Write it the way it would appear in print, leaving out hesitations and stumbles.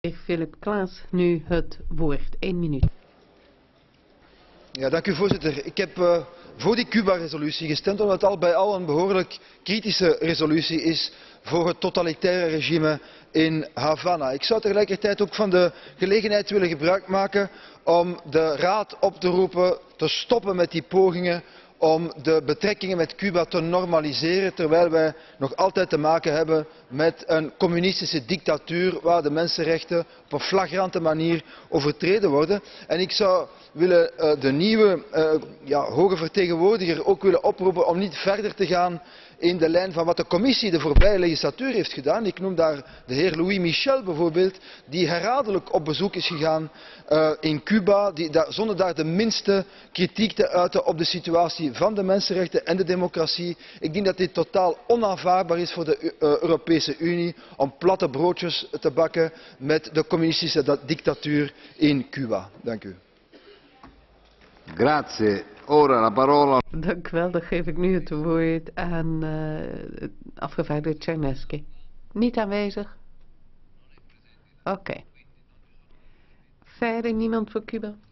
Philip Klaas nu het woord. 1 minuut. Ja, dank u voorzitter. Ik heb voor die Cuba-resolutie gestemd omdat het al bij al een behoorlijk kritische resolutie is voor het totalitaire regime in Havana. Ik zou tegelijkertijd ook van de gelegenheid willen gebruik maken om de Raad op te roepen te stoppen met die pogingen om de betrekkingen met Cuba te normaliseren, terwijl wij nog altijd te maken hebben met een communistische dictatuur waar de mensenrechten op een flagrante manier overtreden worden. En ik zou willen de nieuwe hoge vertegenwoordiger ook willen oproepen om niet verder te gaan in de lijn van wat de commissie de voorbije legislatuur heeft gedaan. Ik noem daar de heer Louis Michel bijvoorbeeld, die herhaaldelijk op bezoek is gegaan in Cuba, zonder daar de minste kritiek te uiten op de situatie van de mensenrechten en de democratie. Ik denk dat dit totaal onaanvaardbaar is voor de Europese Unie om platte broodjes te bakken met de communistische dictatuur in Cuba. Dank u. Grazie. Ora la parola. Dank u wel, dan geef ik nu het woord aan afgevaardigde Czarnecki. Niet aanwezig? Oké. Verder niemand voor Cuba?